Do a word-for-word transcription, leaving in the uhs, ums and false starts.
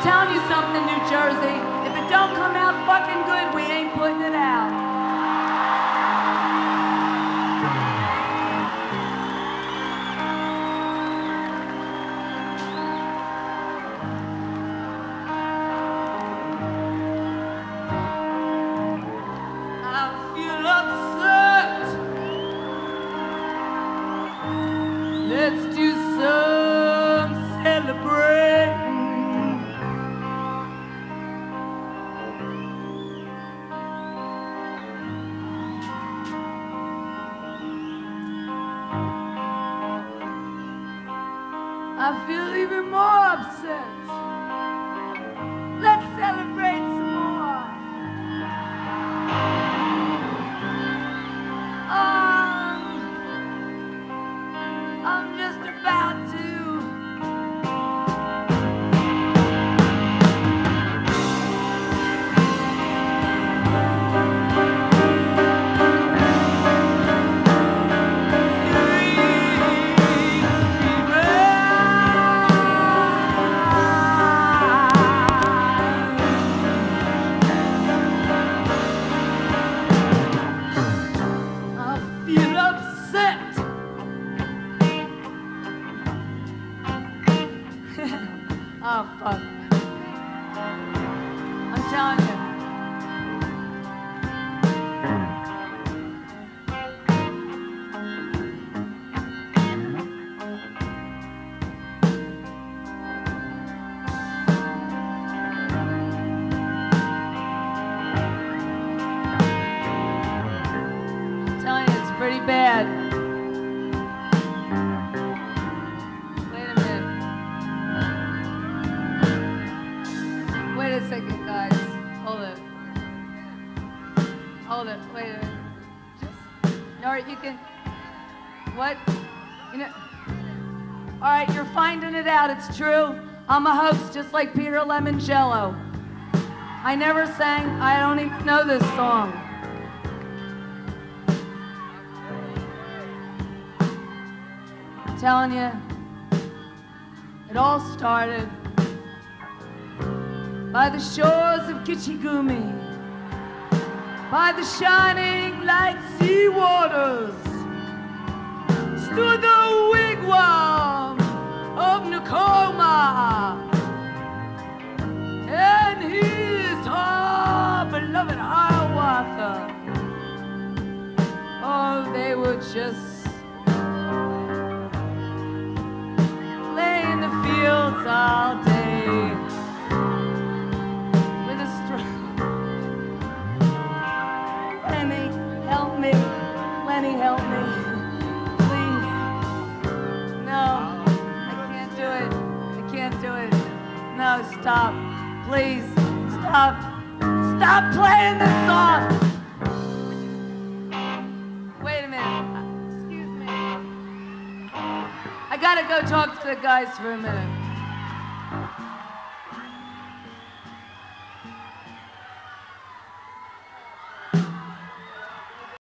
telling you something, New Jersey. If it don't come out fucking good, we ain't putting it out. I feel upset. Let's do some celebrating. I feel even more upset. Let's celebrate some more. Um, I'm just about to. Oh, fuck. I'm telling you. I'm telling you, it's pretty bad. Wait a second, guys. Hold it. Hold it. Wait a minute. Just, all right, you can. What? You know. All right, you're finding it out. It's true. I'm a hoax, just like Peter Lemoncello. I never sang. I don't even know this song. I'm telling you, it all started by the shores of Kichigumi, by the shining light sea waters, stood the wigwam of Nakoma, and his ah, beloved Hiawatha. Oh, they were just laying in the fields all day. Lenny, help me. Please. No, I can't do it. I can't do it. No, stop. Please, stop. Stop playing this song. Wait a minute. Excuse me. I gotta go talk to the guys for a minute.